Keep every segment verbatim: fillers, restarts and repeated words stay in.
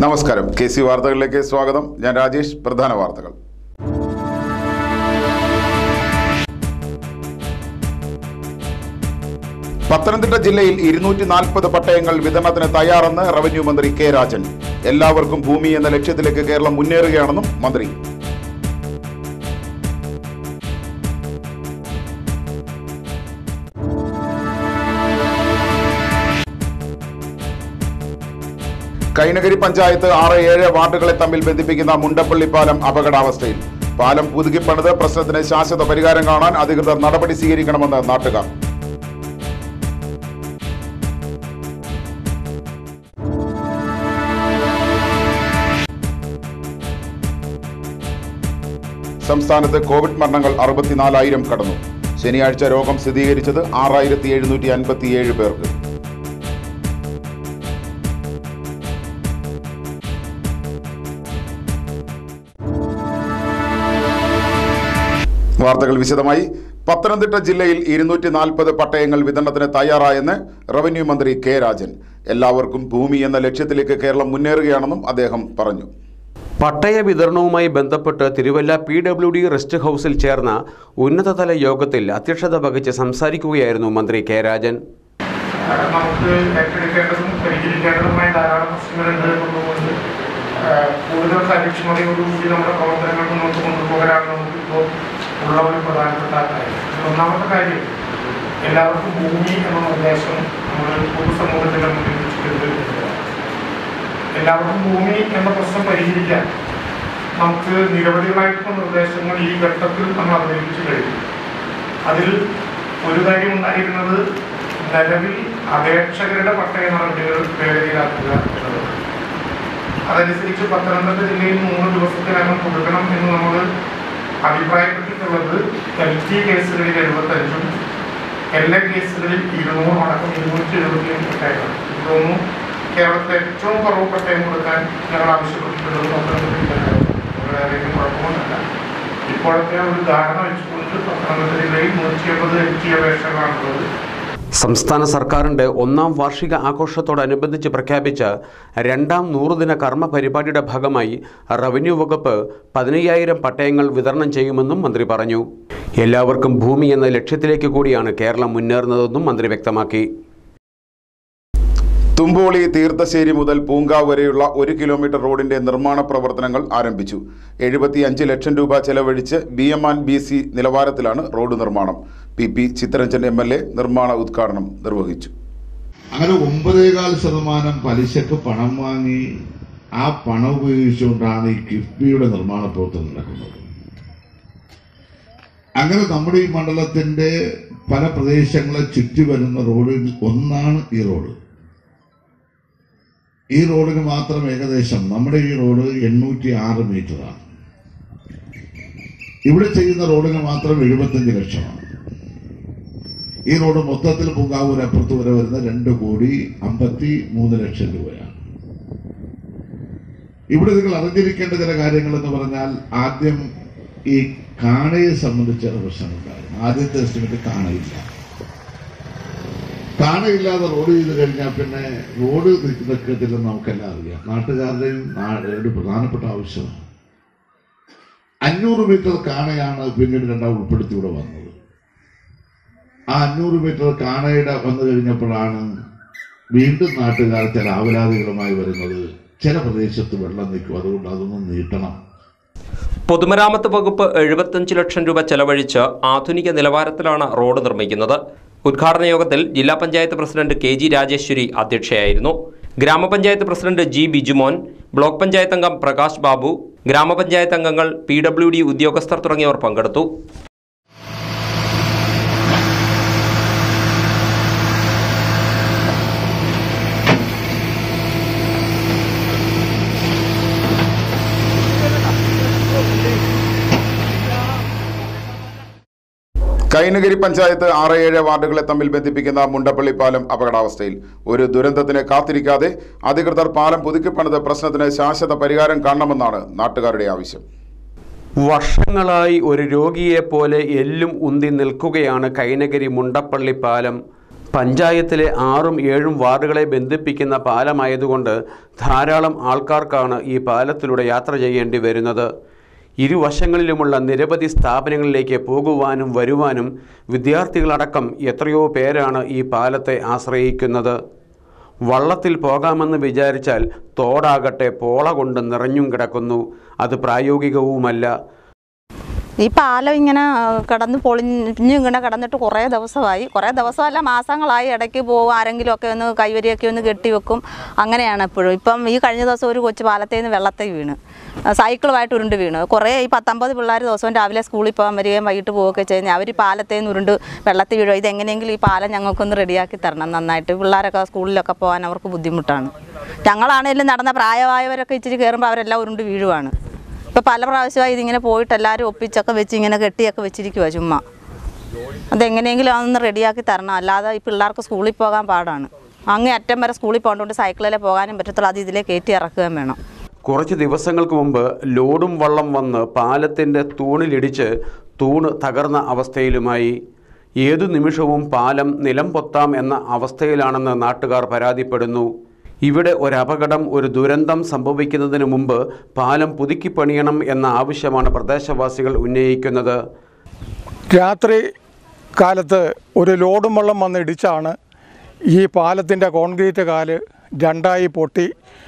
നമസ്കാരം. K C വാർത്തകളിലേക്ക് സ്വാഗതം. ഞാൻ രാജേഷ്. പ്രധാന വാർത്തകൾ. പത്തനംതിട്ട ജില്ലയിൽ ഇരുന്നൂറ്റി നാൽപ്പത് പട്ടയങ്ങൾ വിതരണത്തിന് തയ്യാറെന്ന് റവന്യൂ മന്ത്രി കെ രാജൻ. എല്ലാവർക്കും ഭൂമി എന്ന ലക്ഷ്യത്തിലേക്ക് കേരളം മുന്നേറുകയാണെന്നും മന്ത്രി. കൈനകരി പഞ്ചായത്ത് ആറ് ഏഴ് വാർഡുകളെ തമ്മിൽ ബന്ധിപ്പിക്കുന്ന മുണ്ടപ്പള്ളി പാലം അപകടാവസ്ഥയിൽ. പാലം പുതുക്കിപ്പണിത് പ്രശ്നത്തിന് ശാശ്വത പരിഹാരം കാണാൻ അധികൃതർ നടപടി സ്വീകരിക്കണമെന്ന് നാട്ടുകാർ. സംസ്ഥാനത്ത് കോവിഡ് മരണങ്ങൾ അറുപത്തിനാലായിരം കടന്നു. ശനിയാഴ്ച രോഗം സ്ഥിരീകരിച്ചത് ആറായിരത്തി എഴുന്നൂറ്റി അൻപത്തിയേഴ് പേർക്ക്. വാർത്തകൾ വിശദമായി. പത്തനംതിട്ട ജില്ലയിൽ ഇരുന്നൂറ്റി നാൽപ്പത് പട്ടയങ്ങൾ വിതരണത്തിന് തയ്യാറായെന്ന് റവന്യൂ മന്ത്രി കെ രാജൻ. എല്ലാവർക്കും ഭൂമി എന്ന ലക്ഷ്യത്തിലേക്ക് കേരളം മുന്നേറുകയാണെന്നും അദ്ദേഹം പറഞ്ഞു. പട്ടയ വിതരണവുമായി ബന്ധപ്പെട്ട് Thiruvalla P W D rest ഹൌസിൽ ചേർന്ന ഉന്നതതല യോഗത്തിൽ അധ്യക്ഷത വഹിച്ച് സംസാരിക്കുകയായിരുന്നു മന്ത്രി കെ രാജൻ. നമുക്ക് ഏറ്റെടുക്കേണ്ടതും പരിഹരിക്കേണ്ടതുമായ ധാരാളം പ്രശ്നങ്ങളുണ്ട് എന്നുള്ളതുകൊണ്ട് കൂടുതൽ കാര്യക്ഷമതയോടുകൂടി നമ്മുടെ പ്രവർത്തനങ്ങൾ മുന്നോട്ട് കൊണ്ടുപോകാനാണ് നമുക്കിപ്പോൾ ഉള്ള ഒരു പ്രധാനപ്പെട്ട കാര്യം. ഒന്നാമത്തെ കാര്യം, എല്ലാവർക്കും ഭൂമി എന്ന നിർദ്ദേശം നമ്മൾ പൊതുസമൂഹത്തിൻ്റെ മുന്നിൽ വെച്ചിട്ടുണ്ട്. എല്ലാവർക്കും ഭൂമി എന്ന പ്രശ്നം പരിഹരിക്കാൻ നമുക്ക് നിരവധികളായിട്ടുള്ള നിർദ്ദേശങ്ങൾ ഈ ഘട്ടത്തിൽ നമ്മൾ അവതരിപ്പിച്ചു കഴിഞ്ഞു. അതിൽ ഒരു കാര്യം ഉണ്ടായിരുന്നത് നിലവിൽ അപേക്ഷകരുടെ പട്ടയ നടപടികൾ വേഗതയിലാക്കുക എന്നുള്ളത്. അതനുസരിച്ച് പത്തനംതിട്ട ജില്ലയിൽ മൂന്ന് ദിവസത്തിനകം കൊടുക്കണം എന്ന് നമ്മൾ അഭിപ്രായപ്പെട്ടിട്ടുള്ളത് എൽ ടി കേസുകളിൽ എഴുപത്തഞ്ചും എൽ എ കേസുകളിൽ ഇരുന്നൂറും അടക്കം ഇരുന്നൂറ്റി എഴുപത്തിയഞ്ച് പട്ടയമാണ്. ഇതൊന്നും കേരളത്തിലെ ഏറ്റവും കുറവ് പട്ടയം കൊടുക്കാൻ ഞങ്ങൾ ആവശ്യപ്പെട്ടിട്ടുള്ളത് പത്തനംതിട്ട ജില്ലയിലും കുഴപ്പമൊന്നുമില്ല. ഇപ്പോഴത്തെ ഒരു ധാരണ വെച്ചുകൊണ്ട് പത്തനംതിട്ട ജില്ലയിൽ നൂറ്റി അമ്പത് എൽ ടി അപേക്ഷകളാണുള്ളത്. സംസ്ഥാന സർക്കാരിൻ്റെ ഒന്നാം വാർഷിക ആഘോഷത്തോടനുബന്ധിച്ച് പ്രഖ്യാപിച്ച രണ്ടാം നൂറുദിന കർമ്മ പരിപാടിയുടെ ഭാഗമായി റവന്യൂ വകുപ്പ് പതിനയ്യായിരം പട്ടയങ്ങൾ വിതരണം ചെയ്യുമെന്നും മന്ത്രി പറഞ്ഞു. എല്ലാവർക്കും ഭൂമി എന്ന ലക്ഷ്യത്തിലേക്ക് കൂടിയാണ് കേരളം മുന്നേറുന്നതെന്നും മന്ത്രി വ്യക്തമാക്കി. തുമ്പോളി തീർത്ഥശ്ശേരി മുതൽ പൂങ്കാവ് വരെയുള്ള ഒരു കിലോമീറ്റർ റോഡിന്റെ നിർമ്മാണ പ്രവർത്തനങ്ങൾ ആരംഭിച്ചു. എഴുപത്തി അഞ്ച് ലക്ഷം രൂപ ചെലവഴിച്ച് B M and B C നിലവാരത്തിലാണ് റോഡ് നിർമ്മാണം. P P Chittaranjan M L A നിർമ്മാണ ഉദ്ഘാടനം നിർവഹിച്ചു. അങ്ങനെ ഒമ്പതേകാൽ ശതമാനം പലിശക്ക് പണം വാങ്ങി ആ പണം ഉപയോഗിച്ചുകൊണ്ടാണ് ഈ കിഫ്ബിയുടെ നിർമ്മാണ പ്രവർത്തനം നടക്കുന്നത്. അങ്ങനെ നമ്മുടെ ഈ മണ്ഡലത്തിന്റെ പല പ്രദേശങ്ങളെ ചുറ്റി വരുന്ന റോഡിൽ ഒന്നാണ് ഈ റോഡ്. ഈ റോഡിന് മാത്രം ഏകദേശം നമ്മുടെ ഈ റോഡ് എണ്ണൂറ്റി ആറ് മീറ്ററാണ്. ഇവിടെ ചെയ്യുന്ന റോഡിന് മാത്രം എഴുപത്തഞ്ച് ലക്ഷമാണ്. ഈ റോഡ് മൊത്തത്തിൽ പൂങ്കാവൂർ അപ്പുറത്ത് വരെ വരുന്ന രണ്ട് കോടി അമ്പത്തി മൂന്ന് ലക്ഷം രൂപയാണ്. ഇവിടെ നിങ്ങൾ അറിഞ്ഞിരിക്കേണ്ട ചില കാര്യങ്ങൾ എന്ന് പറഞ്ഞാൽ, ആദ്യം ഈ കാണയെ സംബന്ധിച്ച പ്രശ്നമുണ്ടായിരുന്നു. ആദ്യത്തെ എസ്റ്റിമേറ്റ് കാണയില്ല. കാണയില്ലാതെ റോഡ് ചെയ്ത് കഴിഞ്ഞാൽ പിന്നെ റോഡ് നിൽക്കത്തില്ലെന്ന് നമുക്കെല്ലാം അറിയാം. നാട്ടുകാരുടെയും ഒരു പ്രധാനപ്പെട്ട ആവശ്യമാണ്. അഞ്ഞൂറ് മീറ്റർ കാണയാണ് പിന്നീട് രണ്ടാം ഉൾപ്പെടുത്തി ഇവിടെ വന്നത്. ആ അഞ്ഞൂറ് മീറ്റർ കാണയുടെ വന്നു കഴിഞ്ഞപ്പോഴാണ് വീണ്ടും നാട്ടുകാർ ചില ആവലാതികളുമായി വരുന്നത്. ചില പ്രദേശത്ത് വെള്ളം നിൽക്കും, അതുകൊണ്ട് അതൊന്നും നീട്ടണം. പൊതുമരാമത്ത് വകുപ്പ് എഴുപത്തഞ്ച് ലക്ഷം രൂപ ചെലവഴിച്ച് ആധുനിക നിലവാരത്തിലാണ് റോഡ് നിർമ്മിക്കുന്നത്. ഉദ്ഘാടന യോഗത്തിൽ ജില്ലാ panchayat president K G Rajeshwari അധ്യക്ഷയായിരുന്നു. ഗ്രാമപഞ്ചായത്ത് president G Bijumon, block panchayat അംഗം പ്രകാശ് ബാബു, ഗ്രാമപഞ്ചായത്ത് അംഗങ്ങൾ, പി ഡബ്ല്യു ഡി ഉദ്യോഗസ്ഥർ തുടങ്ങിയവർ പങ്കെടുത്തു. കൈനകരി പഞ്ചായത്ത് ആറ് ഏഴ് വാർഡുകളെ തമ്മിൽ ബന്ധിപ്പിക്കുന്ന മുണ്ടപ്പള്ളി പാലം അപകടാവസ്ഥയിൽ. ഒരു ദുരന്തത്തിന് കാത്തിരിക്കാതെ അധികൃതർ പാലം പുതുക്കിപ്പണിത് പ്രശ്നത്തിന് ശാശ്വത പരിഹാരം കാണണമെന്നാണ് നാട്ടുകാരുടെ ആവശ്യം. വർഷങ്ങളായി ഒരു രോഗിയെ പോലെ എല്ലും ഉന്തി നിൽക്കുകയാണ് കൈനകരി മുണ്ടപ്പള്ളി പാലം. പഞ്ചായത്തിലെ ആറും ഏഴും വാർഡുകളെ ബന്ധിപ്പിക്കുന്ന പാലമായതുകൊണ്ട് ധാരാളം ആൾക്കാർക്കാണ് ഈ പാലത്തിലൂടെ യാത്ര ചെയ്യേണ്ടി വരുന്നത്. ഇരുവശങ്ങളിലുമുള്ള നിരവധി സ്ഥാപനങ്ങളിലേക്ക് പോകുവാനും വരുവാനും വിദ്യാർത്ഥികളടക്കം എത്രയോ പേരാണ് ഈ പാലത്തെ ആശ്രയിക്കുന്നത്. വള്ളത്തിൽ പോകാമെന്ന് വിചാരിച്ചാൽ തോടാകട്ടെ പോള കൊണ്ട് നിറഞ്ഞും കിടക്കുന്നു. അത് പ്രായോഗികവുമല്ല. ഈ പാലം ഇങ്ങനെ കിടന്ന് പൊളിഞ്ഞ് ഇങ്ങനെ കിടന്നിട്ട് കുറേ ദിവസമായി, കുറേ ദിവസമല്ല മാസങ്ങളായി. ഇടയ്ക്ക് പോകും, ആരെങ്കിലുമൊക്കെ ഒന്ന് കൈവരിയൊക്കെ ഒന്ന് കെട്ടിവെക്കും, അങ്ങനെയാണ് എപ്പോഴും. ഇപ്പം ഈ കഴിഞ്ഞ ദിവസം ഒരു കൊച്ചു പാലത്തിൽ നിന്ന് വെള്ളത്തിൽ വീണ്, സൈക്കിളുമായിട്ട് ഉരുണ്ട് വീണ്. കുറേ ഈ പത്തൊമ്പത് പിള്ളേർ ദിവസവും രാവിലെ സ്കൂളിൽ പോകാൻ വരികയും വൈകിട്ട് പോവുകയൊക്കെ ചെയ്യുന്നത്. അവർ പാലത്തിൽ നിന്ന് ഉരുണ്ട് വെള്ളത്തിൽ വീഴുക. ഇതെങ്ങനെയെങ്കിലും ഈ പാലം ഞങ്ങൾക്കൊന്ന് റെഡിയാക്കി തരണം നന്നായിട്ട്. പിള്ളേരൊക്കെ സ്കൂളിലൊക്കെ പോകാൻ അവർക്ക് ബുദ്ധിമുട്ടാണ്. ഞങ്ങളാണെങ്കിലും നടന്ന പ്രായമായവരൊക്കെ ഇച്ചിരി കയറുമ്പോൾ അവരെല്ലാം ഉരുണ്ട് വീഴുവാണ്. ഇപ്പോൾ പല പ്രാവശ്യമായി ഇതിങ്ങനെ പോയിട്ട് എല്ലാവരും ഒപ്പിച്ചൊക്കെ വെച്ച് ഇങ്ങനെ കെട്ടിയൊക്കെ വെച്ചിരിക്കുക ചുമ്മാ. അതെങ്ങനെയെങ്കിലും അതൊന്ന് റെഡിയാക്കി തരണം, അല്ലാതെ ഈ പിള്ളേർക്ക് സ്കൂളിൽ പോകാൻ പാടാണ്. അങ്ങേ അറ്റം വരെ സ്കൂളിൽ പോകേണ്ടതുകൊണ്ട് സൈക്കിളിലെ പോകാനും പറ്റത്തുള്ളൂ, അത് ഇതിലെ കയറ്റി ഇറക്കുകയും വേണം. കുറച്ച് ദിവസങ്ങൾക്ക് മുമ്പ് ലോഡും വള്ളം വന്ന് പാലത്തിൻ്റെ തൂണിലിടിച്ച് തൂണ് തകർന്ന അവസ്ഥയിലുമായി. ഏതു നിമിഷവും പാലം നിലം പൊത്താം എന്ന അവസ്ഥയിലാണെന്ന് നാട്ടുകാർ പരാതിപ്പെടുന്നു. ഇവിടെ ഒരപകടം, ഒരു ദുരന്തം സംഭവിക്കുന്നതിന് മുമ്പ് പാലം പുതുക്കി പണിയണം എന്ന ആവശ്യമാണ് പ്രദേശവാസികൾ ഉന്നയിക്കുന്നത്. രാത്രി കാലത്ത് ഒരു ലോഡും വെള്ളം വന്നിടിച്ചാണ് ഈ പാലത്തിൻ്റെ കോൺക്രീറ്റ് കാല് രണ്ടായി പൊട്ടി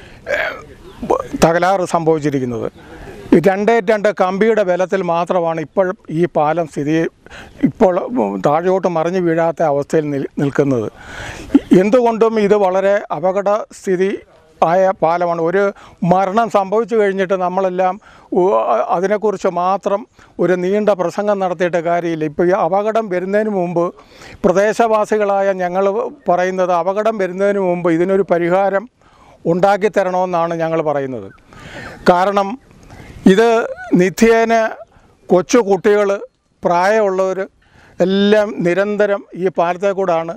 തകരാറ് സംഭവിച്ചിരിക്കുന്നത്. രണ്ടേ രണ്ട് കമ്പിയുടെ ബലത്തിൽ മാത്രമാണ് ഇപ്പോൾ ഈ പാലം സ്ഥിതി ഇപ്പോൾ താഴോട്ട് മറിഞ്ഞു വീഴാത്ത അവസ്ഥയിൽ നിൽക്കുന്നത്. എന്തുകൊണ്ടും ഇത് വളരെ അപകടസ്ഥിതി ആയ പാലമാണ്. ഒരു മരണം സംഭവിച്ചു കഴിഞ്ഞിട്ട് നമ്മളെല്ലാം അതിനെക്കുറിച്ച് മാത്രം ഒരു നീണ്ട പ്രസംഗം നടത്തിയിട്ട് കാര്യമില്ല. ഇപ്പോൾ ഈ അപകടം വരുന്നതിന് മുമ്പ് പ്രദേശവാസികളായ ഞങ്ങൾ പറയുന്നത്, അപകടം വരുന്നതിന് മുമ്പ് ഇതിനൊരു പരിഹാരം ഉണ്ടാക്കി തരണമെന്നാണ് ഞങ്ങൾ പറയുന്നത്. കാരണം ഇത് നിത്യേന കൊച്ചു കുട്ടികൾ, പ്രായമുള്ളവർ എല്ലാം നിരന്തരം ഈ പാലത്തെ കൂടാണ്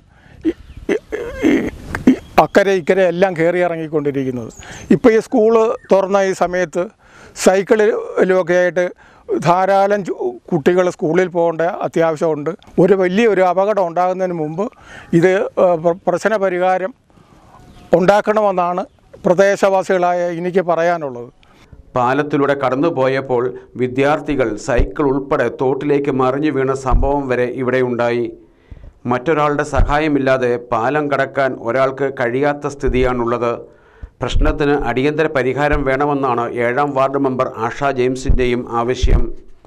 അക്കരെ ഇക്കരെ എല്ലാം കയറി ഇറങ്ങിക്കൊണ്ടിരിക്കുന്നത്. ഇപ്പോൾ ഈ സ്കൂള് തുറന്ന ഈ സമയത്ത് സൈക്കിളിലുമൊക്കെ ആയിട്ട് ധാരാളം കുട്ടികൾ സ്കൂളിൽ പോകേണ്ട അത്യാവശ്യമുണ്ട്. ഒരു വലിയൊരു അപകടം ഉണ്ടാകുന്നതിന് മുമ്പ് ഇത് പ്രശ്ന പരിഹാരം ഉണ്ടാക്കണമെന്നാണ് പ്രദേശവാസികളായ എനിക്ക് പറയാനുള്ളത്. പാലത്തിലൂടെ കടന്നുപോയപ്പോൾ വിദ്യാർത്ഥികൾ സൈക്കിൾ ഉൾപ്പെടെ തോട്ടിലേക്ക് മറിഞ്ഞു വീണ സംഭവം വരെ ഇവിടെയുണ്ടായി. മറ്റൊരാളുടെ സഹായമില്ലാതെ പാലം കടക്കാൻ ഒരാൾക്ക് കഴിയാത്ത സ്ഥിതിയാണുള്ളത്. പ്രശ്നത്തിന് അടിയന്തര പരിഹാരം വേണമെന്നാണ് ഏഴാം വാർഡ് മെമ്പർ ആഷ ജെയിംസിൻ്റെയും ആവശ്യം.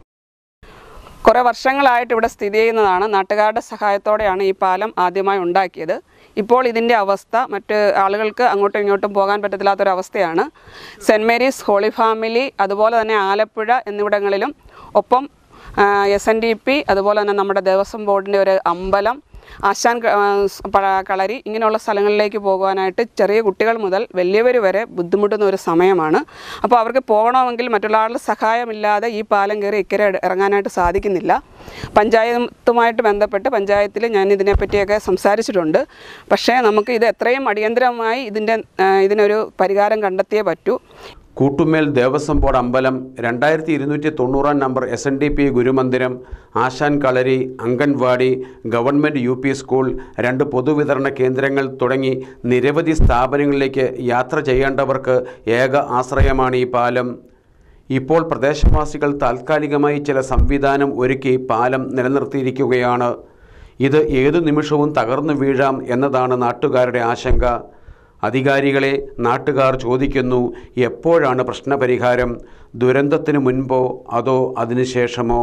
കുറേ വർഷങ്ങളായിട്ട് ഇവിടെ സ്ഥിതി ചെയ്യുന്നതാണ്. നാട്ടുകാരുടെ സഹായത്തോടെയാണ് ഈ പാലം ആദ്യമായി ഉണ്ടാക്കിയത്. ഇപ്പോൾ ഇതിൻ്റെ അവസ്ഥ മറ്റ് ആളുകൾക്ക് അങ്ങോട്ടും ഇങ്ങോട്ടും പോകാൻ പറ്റത്തില്ലാത്തൊരവസ്ഥയാണ്. സെൻറ്റ് മേരീസ് ഹോളി ഫാമിലി, അതുപോലെ തന്നെ ആലപ്പുഴ എന്നിവിടങ്ങളിലും, ഒപ്പം എസ് എൻ ഡി പി, അതുപോലെ തന്നെ നമ്മുടെ ദേവസ്വം ബോർഡിൻ്റെ ഒരു അമ്പലം, ആശാൻ കളരി, ഇങ്ങനെയുള്ള സ്ഥലങ്ങളിലേക്ക് പോകുവാനായിട്ട് ചെറിയ കുട്ടികൾ മുതൽ വലിയവർ വരെ ബുദ്ധിമുട്ടുന്ന ഒരു സമയമാണ്. അപ്പോൾ അവർക്ക് പോകണമെങ്കിൽ മറ്റുള്ള ആളുടെ സഹായമില്ലാതെ ഈ പാലം കയറി ഇക്കരെ ഇറങ്ങാനായിട്ട് സാധിക്കുന്നില്ല. പഞ്ചായത്തുമായിട്ട് ബന്ധപ്പെട്ട് പഞ്ചായത്തിൽ ഞാൻ ഇതിനെപ്പറ്റിയൊക്കെ സംസാരിച്ചിട്ടുണ്ട്. പക്ഷേ നമുക്ക് ഇത് എത്രയും അടിയന്തരമായി ഇതിൻ്റെ ഇതിനൊരു പരിഹാരം കണ്ടെത്തിയേ പറ്റൂ. കൂട്ടുമേൽ ദേവസ്വം ബോർഡ് അമ്പലം, രണ്ടായിരത്തി ഇരുന്നൂറ്റി തൊണ്ണൂറാം number S N D P ഗുരുമന്ദിരം, ആശാൻ കളരി, anganwadi, government U P school, രണ്ട് പൊതുവിതരണ കേന്ദ്രങ്ങൾ തുടങ്ങി നിരവധി സ്ഥാപനങ്ങളിലേക്ക് യാത്ര ചെയ്യേണ്ടവർക്ക് ഏക ആശ്രയമാണ് ഈ പാലം. ഇപ്പോൾ പ്രദേശവാസികൾ താൽക്കാലികമായി ചില സംവിധാനം ഒരുക്കി പാലം നിലനിർത്തിയിരിക്കുകയാണ്. ഇത് ഏതു നിമിഷവും തകർന്നു വീഴാം എന്നതാണ് നാട്ടുകാരുടെ ആശങ്ക. അധികാരികളെ നാട്ടുകാർ ചോദിക്കുന്നു, എപ്പോഴാണ് പ്രശ്നപരിഹാരം? ദുരന്തത്തിന് മുൻപോ അതോ അതിനുശേഷമോ?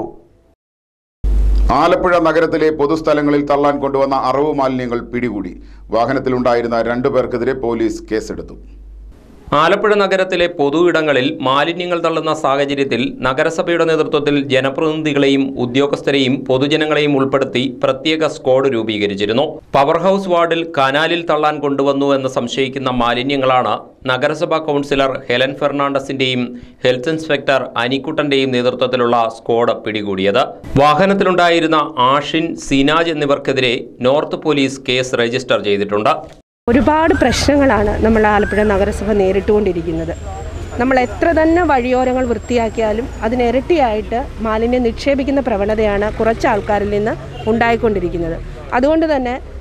ആലപ്പുഴ നഗരത്തിലെ പൊതുസ്ഥലങ്ങളിൽ തള്ളാൻ കൊണ്ടുവന്ന അറവ് മാലിന്യങ്ങൾ പിടികൂടി. വാഹനത്തിലുണ്ടായിരുന്ന രണ്ടു പേർക്കെതിരെ പോലീസ് കേസെടുത്തു. ആലപ്പുഴ നഗരത്തിലെ പൊതു ഇടങ്ങളിൽ മാലിന്യങ്ങൾ തള്ളുന്ന സാഹചര്യത്തിൽ നഗരസഭയുടെ നേതൃത്വത്തിൽ ജനപ്രതിനിധികളെയും ഉദ്യോഗസ്ഥരെയും പൊതുജനങ്ങളെയും ഉൾപ്പെടുത്തി പ്രത്യേക സ്ക്വാഡ് രൂപീകരിച്ചിരുന്നു. പവർ ഹൗസ് വാർഡിൽ കനാലിൽ തള്ളാൻ കൊണ്ടുവന്നു എന്ന് സംശയിക്കുന്ന മാലിന്യങ്ങളാണ് നഗരസഭാ കൗൺസിലർ ഹെലൻ ഫെർണാണ്ടസിന്റെയും ഹെൽത്ത് ഇൻസ്പെക്ടർ അനിക്കുട്ടന്റെയും നേതൃത്വത്തിലുള്ള സ്ക്വാഡ് പിടികൂടിയത്. വാഹനത്തിലുണ്ടായിരുന്ന ആഷിൻ, സിനാജ് എന്നിവർക്കെതിരെ നോർത്ത് പോലീസ് കേസ് രജിസ്റ്റർ ചെയ്തിട്ടുണ്ട്. ഒരുപാട് പ്രശ്നങ്ങളാണ് നമ്മൾ ആലപ്പുഴ നഗരസഭ നേരിട്ടുകൊണ്ടിരിക്കുന്നത്. നമ്മൾ എത്ര തന്നെ വഴിയോരങ്ങൾ വൃത്തിയാക്കിയാലും അതിനിരട്ടിയായിട്ട് മാലിന്യം നിക്ഷേപിക്കുന്ന പ്രവണതയാണ് കുറച്ച് ആൾക്കാരിൽ നിന്ന് ഉണ്ടായിക്കൊണ്ടിരിക്കുന്നത്. അതുകൊണ്ട് തന്നെ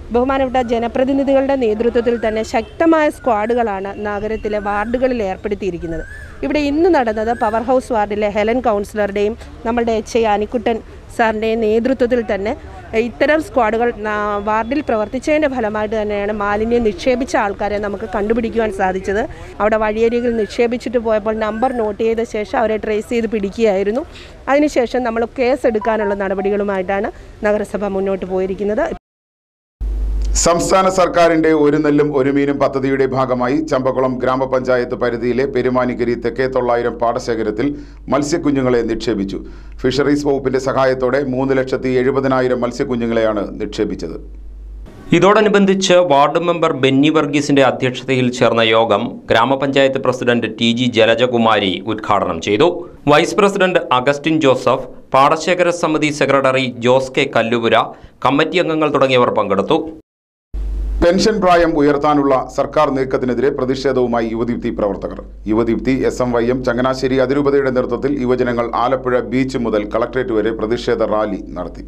ബഹുമാനപ്പെട്ട ജനപ്രതിനിധികളുടെ നേതൃത്വത്തിൽ തന്നെ ശക്തമായ സ്ക്വാഡുകളാണ് നഗരത്തിലെ വാർഡുകളിൽ ഏർപ്പെടുത്തിയിരിക്കുന്നത്. ഇവിടെ ഇന്ന് നടന്നത് പവർ ഹൗസ് വാർഡിലെ ഹെലൻ കൗൺസിലറുടെയും നമ്മളുടെ എച്ച് ഐ അനിക്കുട്ടൻ സാറിൻ്റെയും നേതൃത്വത്തിൽ തന്നെ ഇത്തരം സ്ക്വാഡുകൾ വാർഡിൽ പ്രവർത്തിച്ചതിൻ്റെ ഫലമായിട്ട് തന്നെയാണ് മാലിന്യം നിക്ഷേപിച്ച ആൾക്കാരെ നമുക്ക് കണ്ടുപിടിക്കുവാൻ സാധിച്ചത്. അവിടെ വഴിയരികിൽ നിക്ഷേപിച്ചിട്ട് പോയപ്പോൾ നമ്പർ നോട്ട് ചെയ്ത ശേഷം അവരെ ട്രേസ് ചെയ്ത് പിടിക്കുകയായിരുന്നു. അതിനുശേഷം നമ്മൾ കേസ് എടുക്കാനുള്ള നടപടികളുമായിട്ടാണ് നഗരസഭ മുന്നോട്ട് പോയിരിക്കുന്നത്. സംസ്ഥാന സർക്കാരിന്റെ ഒരു നെല്ലും ഒരു മീനും പദ്ധതിയുടെ ഭാഗമായി ചമ്പക്കുളം ഗ്രാമപഞ്ചായത്ത് പരിധിയിലെ പെരുമാനിക്കരി തെക്കേ തൊള്ളായിരം പാടശേഖരത്തിൽ മത്സ്യക്കുഞ്ഞുങ്ങളെ നിക്ഷേപിച്ചു. ഫിഷറീസ് വകുപ്പിന്റെ സഹായത്തോടെ മൂന്ന് ലക്ഷത്തി എഴുപതിനായിരം മത്സ്യക്കുഞ്ഞുങ്ങളെയാണ് നിക്ഷേപിച്ചത്. ഇതോടനുബന്ധിച്ച് വാർഡ് മെമ്പർ ബെന്നി വർഗീസിന്റെ അധ്യക്ഷതയിൽ ചേർന്ന യോഗം ഗ്രാമപഞ്ചായത്ത് പ്രസിഡന്റ് ടി ജി ജലജകുമാരി ഉദ്ഘാടനം ചെയ്തു. വൈസ് പ്രസിഡന്റ് അഗസ്റ്റിൻ ജോസഫ്, പാടശേഖര സമിതി secretary Jose K Kallupura, committee അംഗങ്ങൾ തുടങ്ങിയവർ പങ്കെടുത്തു. പെൻഷൻ പ്രായം ഉയർത്താനുള്ള സർക്കാർ നീക്കത്തിനെതിരെ പ്രതിഷേധവുമായി യുവദീപ്തി പ്രവർത്തകർ. Yuvadeepthi, S M Y M, Changanassery അതിരൂപതയുടെ നേതൃത്വത്തിൽ യുവജനങ്ങൾ ആലപ്പുഴ ബീച്ച് മുതൽ കളക്ട്രേറ്റ് വരെ പ്രതിഷേധ റാലി നടത്തി.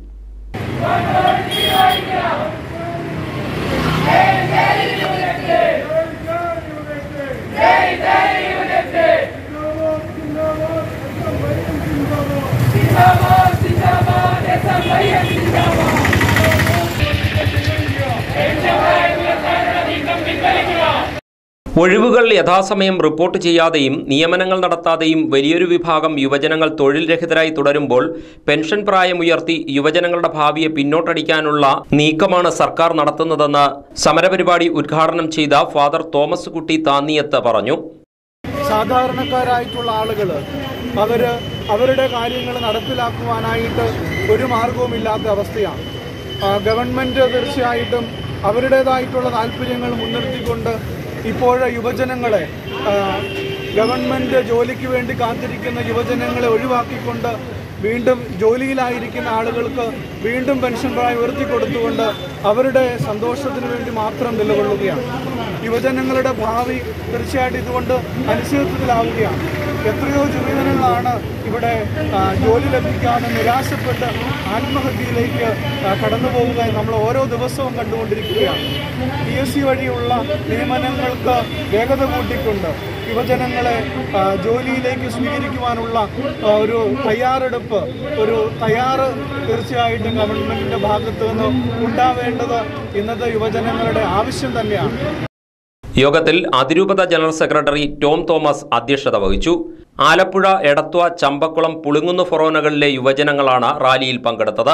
ഒഴിവുകൾ യഥാസമയം റിപ്പോർട്ട് ചെയ്യാതെയും നിയമനങ്ങൾ നടത്താതെയും വലിയൊരു വിഭാഗം യുവജനങ്ങൾ തൊഴിൽ രഹിതരായി തുടരുമ്പോൾ പെൻഷൻ പ്രായമുയർത്തി യുവജനങ്ങളുടെ ഭാവിയെ പിന്നോട്ടടിക്കാനുള്ള നീക്കമാണ് സർക്കാർ നടത്തുന്നതെന്ന് സമരപരിപാടി ഉദ്ഘാടനം ചെയ്ത ഫാദർ തോമസ് കുട്ടി താന്നിയത്ത് പറഞ്ഞു. സാധാരണക്കാരായിട്ടുള്ള ആളുകൾ അവര് അവരുടെ കാര്യങ്ങൾ നടപ്പിലാക്കുവാനായിട്ട് ഒരു മാർഗവുമില്ലാത്ത അവസ്ഥയാണ്. ഗവൺമെൻറ് തീർച്ചയായിട്ടും അവരുടേതായിട്ടുള്ള താല്പര്യങ്ങൾ മുൻനിർത്തിക്കൊണ്ട് ഇപ്പോഴെ യുവജനങ്ങളെ ഗവൺമെൻറ് ജോലിക്ക് വേണ്ടി കാത്തിരിക്കുന്ന യുവജനങ്ങളെ ഒഴിവാക്കിക്കൊണ്ട് വീണ്ടും ജോലിയിലായിരിക്കുന്ന ആളുകൾക്ക് വീണ്ടും പെൻഷൻ പ്രായം ഉയർത്തിക്കൊടുത്തുകൊണ്ട് അവരുടെ സന്തോഷത്തിന് വേണ്ടി മാത്രം നിലകൊള്ളുകയാണ്. യുവജനങ്ങളുടെ ഭാവി തീർച്ചയായിട്ടും ഇതുകൊണ്ട് അനിശ്ചിതത്വത്തിലാവുകയാണ്. എത്രയോ യുവജനങ്ങളാണ് ഇവിടെ ജോലി ലഭിക്കാതെ നിരാശപ്പെട്ട് ആത്മഹത്യയിലേക്ക് കടന്നു പോവുക നമ്മൾ ഓരോ ദിവസവും കണ്ടുകൊണ്ടിരിക്കുകയാണ്. പി എസ് സി വഴിയുള്ള നിയമനങ്ങൾക്ക് വേഗത കൂട്ടിക്കൊണ്ട് യുവജനങ്ങളെ ജോലിയിലേക്ക് സ്വീകരിക്കുവാനുള്ള ഒരു തയ്യാറെടുപ്പ്, ഒരു തയ്യാറ് തീർച്ചയായിട്ടും ഗവൺമെന്റിന്റെ ഭാഗത്തു നിന്ന് ഉണ്ടാവേണ്ടത് ഇന്നത്തെ യുവജനങ്ങളുടെ ആവശ്യം തന്നെയാണ്. യോഗത്തിൽ അതിരൂപത ജനറൽ സെക്രട്ടറി ടോം തോമസ് അധ്യക്ഷത വഹിച്ചു. ആലപ്പുഴ, എടത്വ, ചമ്പക്കുളം, പുളിങ്ങുന്ന് ഫൊറോനകളിലെ യുവജനങ്ങളാണ് റാലിയിൽ പങ്കെടുത്തത്.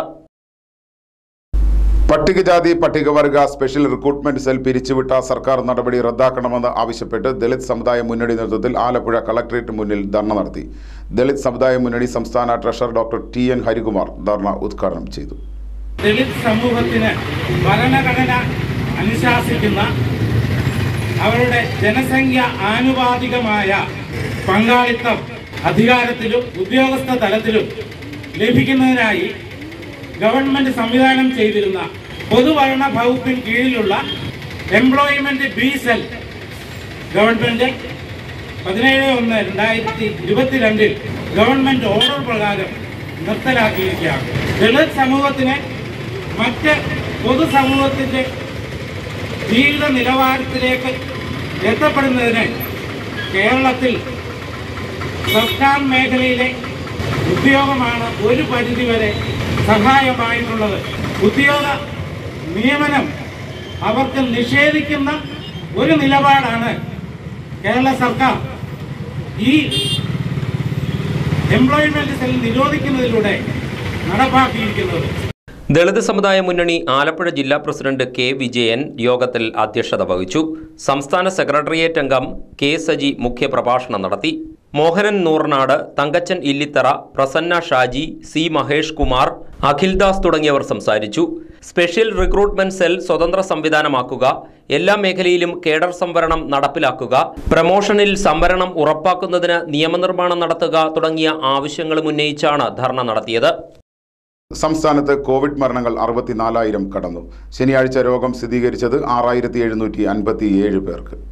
പട്ടികജാതി പട്ടികവർഗ സ്പെഷ്യൽ റിക്രൂട്ട്മെന്റ് സെൽ പിരിച്ചുവിട്ട സർക്കാർ നടപടി റദ്ദാക്കണമെന്ന് ആവശ്യപ്പെട്ട് ദളിത് സമുദായ മുന്നണി നേതൃത്വത്തിൽ ആലപ്പുഴ കളക്ട്രേറ്റ് മുന്നിൽ ധർണ നടത്തി. ദളിത് സമുദായ മുന്നണി സംസ്ഥാന treasurer doctor T N Harikumar dharna ഉദ്ഘാടനം ചെയ്തു. ദളിത് സമൂഹത്തിന് ഭരണഘടന അനുശാസിക്കുന്ന അവരുടെ ജനസംഖ്യ ആനുപാതികമായ പങ്കാളിത്തം അധികാരത്തിലും ഉദ്യോഗസ്ഥ തലത്തിലും ലഭിക്കുന്നതിനായി ഗവൺമെന്റ് സംവിധാനം ചെയ്തിരുന്ന പൊതുഭരണ വകുപ്പിന് കീഴിലുള്ള എംപ്ലോയ്മെന്റ് ബി സെൽ ഗവൺമെന്റ് പതിനേഴ് ഒന്ന് രണ്ടായിരത്തി ഇരുപത്തിരണ്ടിൽ ഗവൺമെന്റ് ഓർഡർ പ്രകാരം നിർത്തലാക്കിയിരിക്കുകയാണ്. ദളിത് സമൂഹത്തിന് മറ്റ് പൊതുസമൂഹത്തിന്റെ ജീവിത നിലവാരത്തിലേക്ക് എത്തപ്പെടുന്നതിന് കേരളത്തിൽ സർക്കാർ മേഖലയിലെ ഉദ്യോഗമാണ് ഒരു പരിധിവരെ സഹായമായിട്ടുള്ളത്. ഉദ്യോഗ നിയമനം അവർക്ക് നിഷേധിക്കുന്ന ഒരു നിലപാടാണ് കേരള സർക്കാർ ഈ എംപ്ലോയ്മെന്റ് സെൽ നിരോധിക്കുന്നതിലൂടെ നടപ്പാക്കിയിരിക്കുന്നത്. ദളിത് സമുദായ മുന്നണി ആലപ്പുഴ ജില്ലാ പ്രസിഡന്റ് കെ വിജയൻ യോഗത്തിൽ അധ്യക്ഷത വഹിച്ചു. സംസ്ഥാന സെക്രട്ടേറിയറ്റ് അംഗം കെ സജി മുഖ്യപ്രഭാഷണം നടത്തി. മോഹനൻ നൂർനാട്, തങ്കച്ചൻ ഇല്ലിത്തറ, പ്രസന്ന ഷാജി, സി മഹേഷ് കുമാർ, അഖിൽദാസ് തുടങ്ങിയവർ സംസാരിച്ചു. സ്പെഷ്യൽ റിക്രൂട്ട്മെന്റ് സെൽ സ്വതന്ത്ര സംവിധാനമാക്കുക, എല്ലാ മേഖലയിലും കേഡർ സംവരണം നടപ്പിലാക്കുക, പ്രമോഷനിൽ സംവരണം ഉറപ്പാക്കുന്നതിന് നിയമനിർമ്മാണം നടത്തുക തുടങ്ങിയ ആവശ്യങ്ങളും ഉന്നയിച്ചാണ് ധർണ നടത്തിയത്. സംസ്ഥാനത്ത് കോവിഡ് മരണങ്ങൾ അറുപത്തിനാലായിരം കടന്നു. ശനിയാഴ്ച രോഗം സ്ഥിരീകരിച്ചത് ആറായിരത്തി എഴുന്നൂറ്റി അൻപത്തി ഏഴ് പേർക്ക്.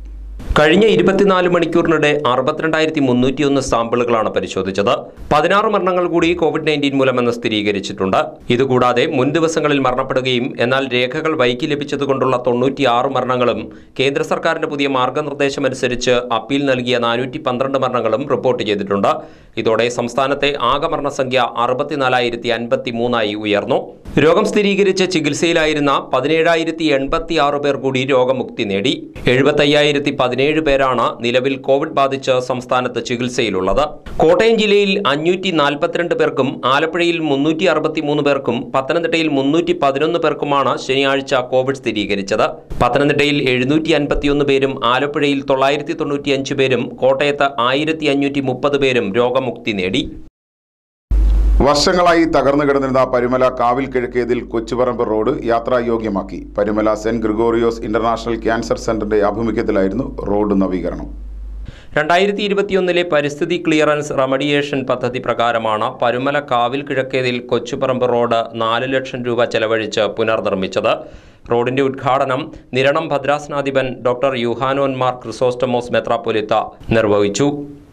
കഴിഞ്ഞ ഇരുപത്തിനാല് മണിക്കൂറിനിടെ അറുപത്തിരണ്ടായിരത്തി മുന്നൂറ്റി ഒന്ന് സാമ്പിളുകളാണ് പരിശോധിച്ചത്. പതിനാറ് മരണങ്ങൾ കൂടി കോവിഡ് നയൻറ്റീൻ മൂലമെന്ന് സ്ഥിരീകരിച്ചിട്ടുണ്ട്. ഇതുകൂടാതെ മുൻ ദിവസങ്ങളിൽ മരണപ്പെടുകയും എന്നാൽ രേഖകൾ വൈകി ലഭിച്ചതുകൊണ്ടുള്ള തൊണ്ണൂറ്റിയാറ് മരണങ്ങളും കേന്ദ്ര സർക്കാരിന്റെ പുതിയ മാർഗനിർദ്ദേശമനുസരിച്ച് അപ്പീൽ നൽകിയ നാനൂറ്റി പന്ത്രണ്ട് മരണങ്ങളും റിപ്പോർട്ട് ചെയ്തിട്ടുണ്ട്. ഇതോടെ സംസ്ഥാനത്തെ ആകെ മരണസംഖ്യ അറുപത്തിനാലായിരത്തി അൻപത്തി മൂന്നായി ഉയർന്നു. രോഗം സ്ഥിരീകരിച്ച് ചികിത്സയിലായിരുന്ന പതിനേഴായിരത്തി എൺപത്തി ആറ് പേർ കൂടി രോഗമുക്തി നേടി. എഴുപത്തയ്യായിരത്തി പതിനേഴ് പേരാണ് നിലവിൽ കോവിഡ് ബാധിച്ച് സംസ്ഥാനത്ത് ചികിത്സയിലുള്ളത്. കോട്ടയം ജില്ലയിൽ അഞ്ഞൂറ്റി നാൽപ്പത്തിരണ്ട് പേർക്കും ആലപ്പുഴയിൽ മുന്നൂറ്റി അറുപത്തി മൂന്ന് പേർക്കും പത്തനംതിട്ടയിൽ മുന്നൂറ്റി പതിനൊന്ന് പേർക്കുമാണ് ശനിയാഴ്ച കോവിഡ് സ്ഥിരീകരിച്ചത്. പത്തനംതിട്ടയിൽ എഴുന്നൂറ്റി അൻപത്തിയൊന്ന് പേരും ആലപ്പുഴയിൽ തൊള്ളായിരത്തി തൊണ്ണൂറ്റി അഞ്ച് പേരും കോട്ടയത്ത് ആയിരത്തി അഞ്ഞൂറ്റി മുപ്പത് പേരും രോഗമുക്തി നേടി. വർഷങ്ങളായി തകർന്നു കിടന്നിരുന്ന പരുമല കാവിൽ കിഴക്കേതിൽ കൊച്ചുപറമ്പ് റോഡ് യാത്രായോഗ്യമാക്കി. Parumala saint Gregorios international cancer സെന്ററിന്റെ ആഭിമുഖ്യത്തിലായിരുന്നു റോഡ് നവീകരണം. രണ്ടായിരത്തി ഇരുപത്തിയൊന്നിലെ പരിസ്ഥിതി ക്ലിയറൻസ് റെമഡിയേഷൻ പദ്ധതി പ്രകാരമാണ് പരുമല കാവിൽ കിഴക്കേതിൽ കൊച്ചുപറമ്പ് റോഡ് നാല് ലക്ഷം രൂപ ചെലവഴിച്ച് പുനർനിർമ്മിച്ചത്. റോഡിന്റെ ഉദ്ഘാടനം നിരണം ഭദ്രാസനാധിപൻ ഡോക്ടർ യുഹാനോൻ മാർ ക്രിസോസ്റ്റമോസ് മെത്രാപ്പൊലീത്ത നിർവഹിച്ചു.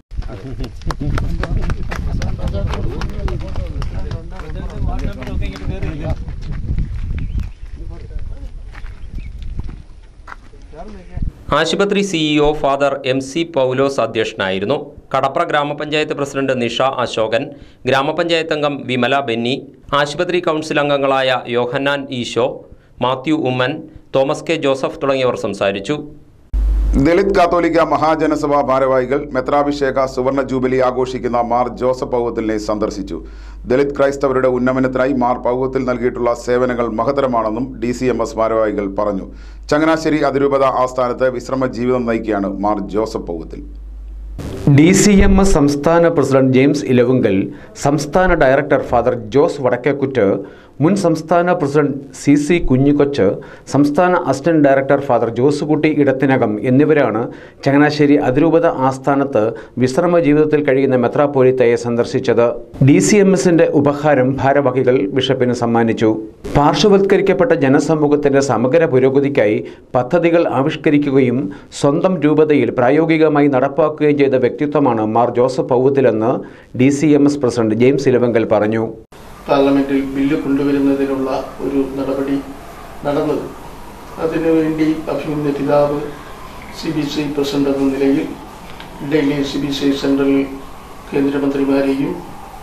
ആശുപത്രി CEO father M C Paulose അധ്യക്ഷനായിരുന്നു. കടപ്ര ഗ്രാമപഞ്ചായത്ത് പ്രസിഡന്റ് നിഷ അശോകൻ, ഗ്രാമപഞ്ചായത്ത് അംഗം വിമല ബെന്നി, ആശുപത്രി കൗൺസിൽ അംഗങ്ങളായ Yohannan Easo, Mathew Oommen, Thomas K Joseph തുടങ്ങിയവർ സംസാരിച്ചു. ദളിത് കാത്തോലിക്ക മഹാജനസഭാ ഭാരവാഹികൾ മെത്രാഭിഷേക സുവർണ ജൂബിലി ആഘോഷിക്കുന്ന മാർ ജോസഫ് പൗവത്തിലിനെ സന്ദർശിച്ചു. ദളിത് ക്രൈസ്തവരുടെ ഉന്നമനത്തിനായി മാർ പൗവത്തിൽ നൽകിയിട്ടുള്ള സേവനങ്ങൾ മഹത്തരമാണെന്നും ഡി സി എം എസ് ഭാരവാഹികൾ പറഞ്ഞു. ചങ്ങനാശ്ശേരി അതിരൂപത ആസ്ഥാനത്ത് വിശ്രമ ജീവിതം നയിക്കുകയാണ് Mar Joseph Powathil. D C M S സംസ്ഥാന പ്രസിഡന്റ് ജെയിംസ് ഇലവുങ്കൽ, സംസ്ഥാന ഡയറക്ടർ ഫാദർ ജോസ് വടക്കേക്കുറ്റ്, മുൻ സംസ്ഥാന പ്രസിഡന്റ് സി സി കുഞ്ഞിക്കൊച്ച്, സംസ്ഥാന assistant director father Josukutty Edathinakam എന്നിവരാണ് ചങ്ങനാശ്ശേരി അതിരൂപത ആസ്ഥാനത്ത് വിശ്രമ ജീവിതത്തിൽ കഴിയുന്ന മെത്രാപ്പൊലീത്തയെ സന്ദർശിച്ചത്. ഡി സി എം എസിന്റെ ഉപഹാരം ഭാരവാഹികൾ ബിഷപ്പിന് സമ്മാനിച്ചു. പാർശ്വവൽക്കരിക്കപ്പെട്ട ജനസമൂഹത്തിന്റെ സമഗ്ര പുരോഗതിക്കായി പദ്ധതികൾ ആവിഷ്കരിക്കുകയും സ്വന്തം രൂപതയിൽ പ്രായോഗികമായി നടപ്പാക്കുകയും ചെയ്ത വ്യക്തിത്വമാണ് മാർ ജോസഫ് പൗവത്തിലെന്ന് D C M S president James Elavankal പറഞ്ഞു. പാർലമെന്റിൽ ബില്ല് കൊണ്ടുവരുന്നതിനുള്ള ഒരു നടപടി നടന്നത്, അതിനുവേണ്ടി അഭിമന്യ പിതാവ് സി ബി സി പ്രസിഡന്റ് എന്ന നിലയിൽ Delhi C B C central കേന്ദ്രമന്ത്രിമാരെയും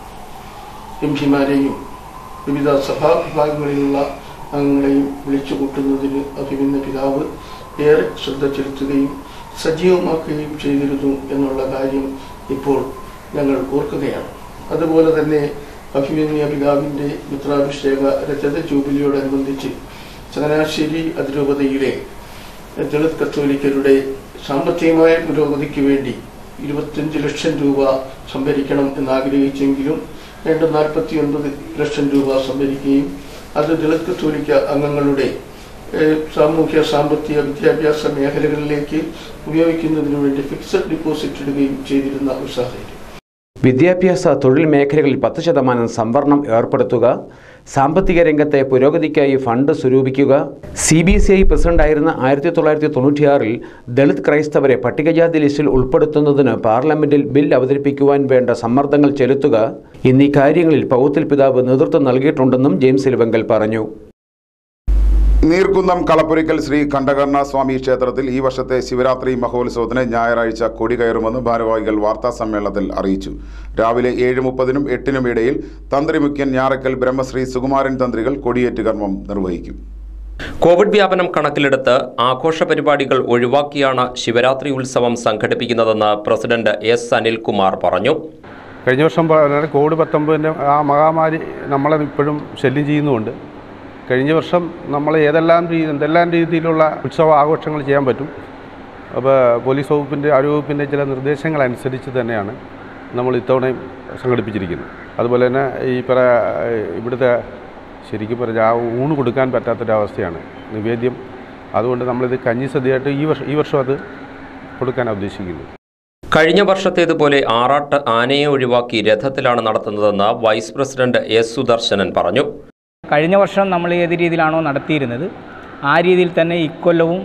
എം പിമാരെയും വിവിധ സഭാ വിഭാഗങ്ങളിലുള്ള അംഗങ്ങളെയും വിളിച്ചു കൂട്ടുന്നതിന് അഭിമന്യ പിതാവ് ഏറെ ശ്രദ്ധ ചെലുത്തുകയും സജീവമാക്കുകയും ചെയ്തിരുന്നു എന്നുള്ള കാര്യം ഇപ്പോൾ ഞങ്ങൾ ഓർക്കുകയാണ്. അതുപോലെ തന്നെ അഭിമന്യ പിതാവിൻ്റെ മിത്രാഭിഷേക രജത ജൂബിലിയോടനുബന്ധിച്ച് ചങ്ങനാശ്ശേരി അതിരൂപതയിലെ ദളിത് കത്തോലിക്കരുടെ സാമ്പത്തികമായ പുരോഗതിക്ക് വേണ്ടി ഇരുപത്തിയഞ്ച് ലക്ഷം രൂപ സംഭരിക്കണം എന്നാഗ്രഹിച്ചെങ്കിലും രണ്ട് നാൽപ്പത്തി ഒൻപത് ലക്ഷം രൂപ സംഭരിക്കുകയും അത് ദളിത് കത്തോലിക്ക അംഗങ്ങളുടെ സാമൂഹ്യ സാമ്പത്തിക വിദ്യാഭ്യാസ മേഖലകളിലേക്ക് ഉപയോഗിക്കുന്നതിനു വേണ്ടി ഫിക്സഡ് ഡിപ്പോസിറ്റ് ഇടുകയും ചെയ്തിരുന്ന ഒരു സാഹചര്യം. വിദ്യാഭ്യാസ തൊഴിൽ മേഖലകളിൽ പത്ത് ശതമാനം സംവരണം ഏർപ്പെടുത്തുക, സാമ്പത്തിക രംഗത്തെ പുരോഗതിക്കായി ഫണ്ട് സ്വരൂപിക്കുക, സി ബി സി ഐ പ്രസിഡന്റായിരുന്ന ആയിരത്തി തൊള്ളായിരത്തി തൊണ്ണൂറ്റിയാറിൽ ദളിത് ക്രൈസ്തവരെ പട്ടികജാതി ലിസ്റ്റിൽ ഉൾപ്പെടുത്തുന്നതിന് പാർലമെന്റിൽ ബിൽ അവതരിപ്പിക്കുവാൻ വേണ്ട സമ്മർദ്ദങ്ങൾ ചെലുത്തുക എന്നീ കാര്യങ്ങളിൽ പൗവത്തിൽ പിതാവ് നേതൃത്വം നൽകിയിട്ടുണ്ടെന്നും ജെയിംസ് ഇലവങ്കൽ പറഞ്ഞു. നീർക്കുന്നം കളപ്പുരയ്ക്കൽ ശ്രീ കണ്ഠകർണ സ്വാമി ക്ഷേത്രത്തിൽ ഈ വർഷത്തെ ശിവരാത്രി മഹോത്സവത്തിന് ഞായറാഴ്ച കൊടി കയറുമെന്ന് ഭാരവാഹികൾ വാർത്താ സമ്മേളനത്തിൽ അറിയിച്ചു. രാവിലെ ഏഴ് മുപ്പതിനും എട്ടിനും ഇടയിൽ തന്ത്രി മുഖ്യൻ ഞാറക്കൽ ബ്രഹ്മശ്രീ സുകുമാരൻ തന്ത്രികൾ കൊടിയേറ്റ് കർമ്മം നിർവഹിക്കും. കോവിഡ് വ്യാപനം കണക്കിലെടുത്ത് ആഘോഷ പരിപാടികൾ ഒഴിവാക്കിയാണ് ശിവരാത്രി ഉത്സവം സംഘടിപ്പിക്കുന്നതെന്ന് പ്രസിഡന്റ് എസ് അനിൽകുമാർ പറഞ്ഞു. കഴിഞ്ഞ വർഷം കോവിഡ് പത്തൊമ്പതിൻ്റെ ആ മഹാമാരി നമ്മളെ ഇപ്പോഴും ശല്യം ചെയ്യുന്നുമുണ്ട്. കഴിഞ്ഞ വർഷം നമ്മൾ ഏതെല്ലാം രീതി എന്തെല്ലാം രീതിയിലുള്ള ഉത്സവ ആഘോഷങ്ങൾ ചെയ്യാൻ പറ്റും. അപ്പോൾ പോലീസ് വകുപ്പിൻ്റെ ആരോഗ്യവകുപ്പിൻ്റെ ചില നിർദ്ദേശങ്ങളനുസരിച്ച് തന്നെയാണ് നമ്മൾ ഇത്തവണയും സംഘടിപ്പിച്ചിരിക്കുന്നത്. അതുപോലെ തന്നെ ഈ പറ ഇവിടുത്തെ ശരിക്കും പറഞ്ഞാൽ ആ ഊണ് കൊടുക്കാൻ പറ്റാത്തൊരവസ്ഥയാണ് നിവേദ്യം. അതുകൊണ്ട് നമ്മളിത് കഞ്ഞി സദ്യയായിട്ട് ഈ വർഷം ഈ വർഷം അത് കൊടുക്കാനാണ് ഉദ്ദേശിക്കുന്നത്. കഴിഞ്ഞ വർഷത്തേതുപോലെ ആറാട്ട് ആനയെ ഒഴിവാക്കി രഥത്തിലാണ് നടത്തുന്നതെന്ന് വൈസ് പ്രസിഡന്റ് എസ് സുദർശനൻ പറഞ്ഞു. കഴിഞ്ഞ വർഷം നമ്മൾ ഏത് രീതിയിലാണോ നടത്തിയിരുന്നത് ആ രീതിയിൽ തന്നെ ഇക്കൊല്ലവും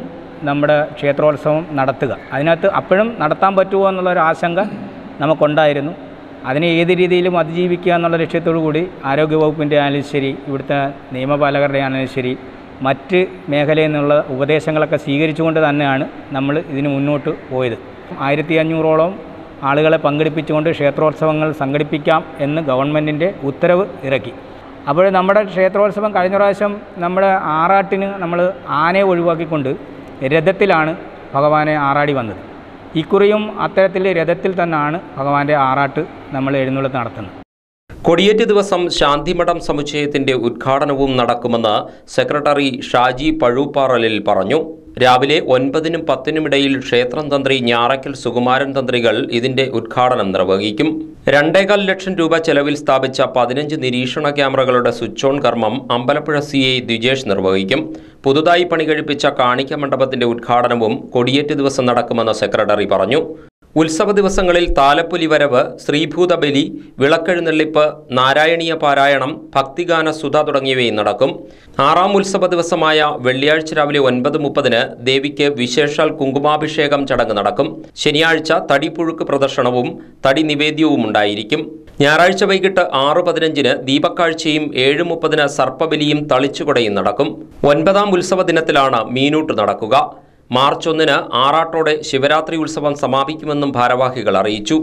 നമ്മുടെ ക്ഷേത്രോത്സവം നടത്തുക. അതിനകത്ത് അപ്പോഴും നടത്താൻ പറ്റുമോ എന്നുള്ളൊരു ആശങ്ക നമുക്കുണ്ടായിരുന്നു. അതിനെ ഏത് രീതിയിലും അതിജീവിക്കുക എന്നുള്ള ലക്ഷ്യത്തോടു കൂടി ആരോഗ്യവകുപ്പിൻ്റെ ആയാലും ശരി, ഇവിടുത്തെ നിയമപാലകരുടെ ആണെങ്കിലും ശരി, മറ്റ് മേഖലയിൽ നിന്നുള്ള ഉപദേശങ്ങളൊക്കെ സ്വീകരിച്ചുകൊണ്ട് തന്നെയാണ് നമ്മൾ ഇതിന് മുന്നോട്ട് പോയത്. ആയിരത്തി അഞ്ഞൂറോളം ആളുകളെ പങ്കെടുപ്പിച്ചുകൊണ്ട് ക്ഷേത്രോത്സവങ്ങൾ സംഘടിപ്പിക്കാം എന്ന് ഗവൺമെൻറ്റിൻ്റെ ഉത്തരവ് ഇറക്കി. അപ്പോൾ നമ്മുടെ ക്ഷേത്രോത്സവം കഴിഞ്ഞ പ്രാവശ്യം നമ്മുടെ ആറാട്ടിന് നമ്മൾ ആനയെ ഒഴിവാക്കിക്കൊണ്ട് രഥത്തിലാണ് ഭഗവാനെ ആറാടി വന്നത്. ഇക്കുറിയും അത്തരത്തിൽ രഥത്തിൽ തന്നെയാണ് ഭഗവാന്റെ ആറാട്ട് നമ്മൾ എഴുന്നള്ളത്ത് നടത്തുന്നത്. കൊടിയേറ്റ് ദിവസം ശാന്തിമഠം സമുച്ചയത്തിന്റെ ഉദ്ഘാടനവും നടക്കുമെന്ന് സെക്രട്ടറി ഷാജി പഴൂപ്പാറലിൽ പറഞ്ഞു. രാവിലെ ഒൻപതിനും പത്തിനുമിടയിൽ ക്ഷേത്രം തന്ത്രി ഞാറയ്ക്കൽ സുകുമാരൻ തന്ത്രികൾ ഇതിന്റെ ഉദ്ഘാടനം നിർവഹിക്കും. രണ്ടേകാൽ ലക്ഷം രൂപ ചെലവിൽ സ്ഥാപിച്ച പതിനഞ്ച് നിരീക്ഷണ ക്യാമറകളുടെ സ്വിച്ച് ഓൺ കർമ്മം അമ്പലപ്പുഴ സി ഐ ദ്വിജേഷ് നിർവഹിക്കും. പുതുതായി പണികഴിപ്പിച്ച കാണിക്ക മണ്ഡപത്തിന്റെ ഉദ്ഘാടനവും കൊടിയേറ്റ് ദിവസം നടക്കുമെന്ന് സെക്രട്ടറി പറഞ്ഞു. ഉത്സവ ദിവസങ്ങളിൽ താലപ്പൊലി വരവ്, ശ്രീഭൂതബലി, വിളക്കെഴുന്നള്ളിപ്പ്, നാരായണീയ പാരായണം, ഭക്തിഗാന സുധ തുടങ്ങിയവയും നടക്കും. ആറാം ഉത്സവ ദിവസമായ വെള്ളിയാഴ്ച രാവിലെ ഒൻപത് മുപ്പതിന് ദേവിക്ക് വിശേഷാൽ കുങ്കുമാഭിഷേകം ചടങ്ങ് നടക്കും. ശനിയാഴ്ച തടിപ്പുഴുക്ക് പ്രദർശനവും തടി നിവേദ്യവും ഉണ്ടായിരിക്കും. ഞായറാഴ്ച വൈകിട്ട് ആറ് പതിനഞ്ചിന് ദീപക്കാഴ്ചയും ഏഴ് മുപ്പതിന് സർപ്പബലിയും തളിച്ചുകൊടയും നടക്കും. ഒൻപതാം ഉത്സവ ദിനത്തിലാണ് മീനൂട്ട് നടക്കുക. മാർച്ച് ഒന്നിന് ആറാട്ടോടെ ശിവരാത്രി ഉത്സവം സമാപിക്കുമെന്നും ഭാരവാഹികൾ അറിയിച്ചു.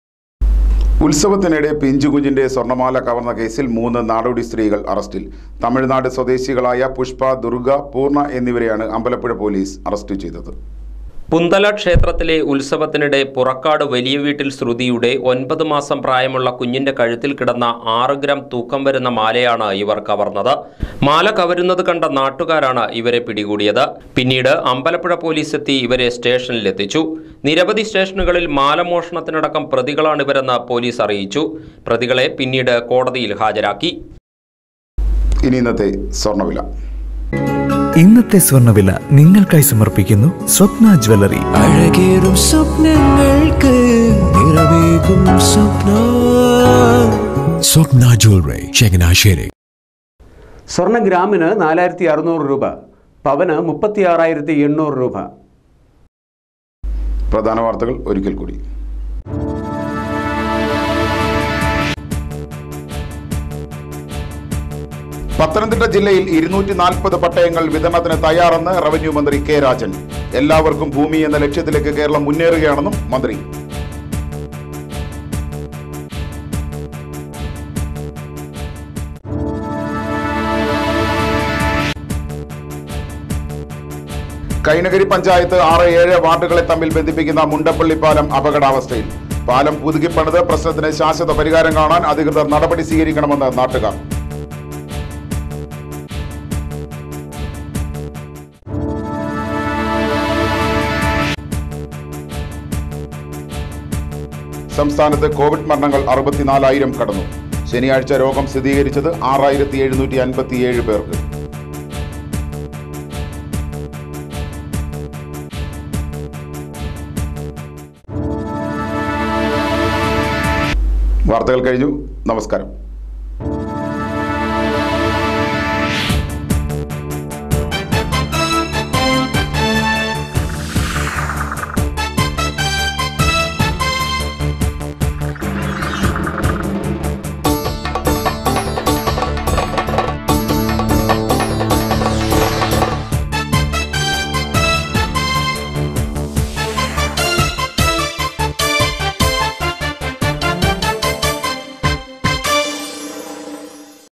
ഉത്സവത്തിനിടെ പിഞ്ചുകുഞ്ഞിന്റെ സ്വർണ്ണമാല കവർന്ന കേസിൽ മൂന്ന് നാടോടി സ്ത്രീകൾ അറസ്റ്റിൽ. തമിഴ്നാട് സ്വദേശികളായ പുഷ്പ, ദുർഗ, പൂർണ്ണ എന്നിവരെയാണ് അമ്പലപ്പുഴ പോലീസ് അറസ്റ്റ് ചെയ്തത്. പുന്തല ക്ഷേത്രത്തിലെ ഉത്സവത്തിനിടെ പുറക്കാട് വലിയ വീട്ടിൽ ശ്രുതിയുടെ ഒൻപത് മാസം പ്രായമുള്ള കുഞ്ഞിന്റെ കഴുത്തിൽ കിടന്ന ആറ് ഗ്രാം തൂക്കം വരുന്ന മാലയാണ് ഇവർ കവർന്നത്. മാല കവരുന്നത് കണ്ട നാട്ടുകാരാണ് ഇവരെ പിടികൂടിയത്. പിന്നീട് അമ്പലപ്പുഴ പോലീസ് എത്തി ഇവരെ സ്റ്റേഷനിലെത്തിച്ചു. നിരവധി സ്റ്റേഷനുകളിൽ മാല മോഷണത്തിനടക്കം പ്രതികളാണിവരെന്ന് പോലീസ് അറിയിച്ചു. പ്രതികളെ പിന്നീട് കോടതിയിൽ ഹാജരാക്കി. ഇനി ഇന്നത്തെ സ്വർണ്ണവില. ഇന്നത്തെ സ്വർണ്ണവില നിങ്ങൾക്കായി സമർപ്പിക്കുന്നു സ്വപ്ന ജ്വല്ലറി. അഴകേറും സ്വപ്നങ്ങൾക്ക് നിറവേകും സ്വപ്ന സ്വപ്ന ജ്വല്ലറി, ചങ്ങനാശ്ശേരി. സ്വർണ്ണ ഗ്രാമിന് നാലായിരത്തി അറുന്നൂറ് രൂപ, പവന് മുപ്പത്തി ആറായിരത്തി എണ്ണൂറ് രൂപ. പ്രധാന വാർത്തകൾ ഒരിക്കൽ കൂടി. പത്തനംതിട്ട ജില്ലയിൽ ഇരുന്നൂറ്റി നാൽപ്പത് പട്ടയങ്ങൾ വിതരണത്തിന് തയ്യാറെന്ന് റവന്യൂ മന്ത്രി കെ രാജൻ. എല്ലാവർക്കും ഭൂമി എന്ന ലക്ഷ്യത്തിലേക്ക് കേരളം മുന്നേറുകയാണെന്നും മന്ത്രി. കൈനകരി പഞ്ചായത്ത് ആറ് ഏഴ് വാർഡുകളെ തമ്മിൽ ബന്ധിപ്പിക്കുന്ന മുണ്ടപ്പള്ളി പാലം അപകടാവസ്ഥയിൽ. പാലം പുതുക്കിപ്പണിത് പ്രശ്നത്തിന് ശാശ്വത പരിഹാരം കാണാൻ അധികൃതർ നടപടി സ്വീകരിക്കണമെന്ന് നാട്ടുകാർ. സംസ്ഥാനത്ത് കോവിഡ് മരണങ്ങൾ അറുപത്തിനാലായിരം കടന്നു. ശനിയാഴ്ച രോഗം സ്ഥിരീകരിച്ചത് ആറായിരത്തി എഴുന്നൂറ്റി അൻപത്തിയേഴ് പേർക്ക്. വാർത്തകൾ കഴിഞ്ഞു. നമസ്കാരം.